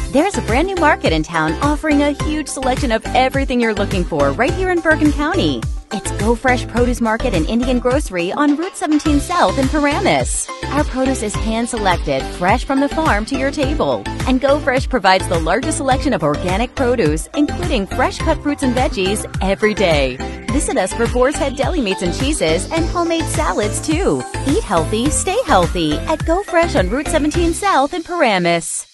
There's a brand new market in town offering a huge selection of everything you're looking for right here in Bergen County. It's Go Fresh Produce Market and Indian Grocery on Route 17 South in Paramus. Our produce is hand-selected, fresh from the farm to your table. And Go Fresh provides the largest selection of organic produce, including fresh-cut fruits and veggies, every day. Visit us for Boar's Head deli meats and cheeses and homemade salads, too. Eat healthy, stay healthy at Go Fresh on Route 17 South in Paramus.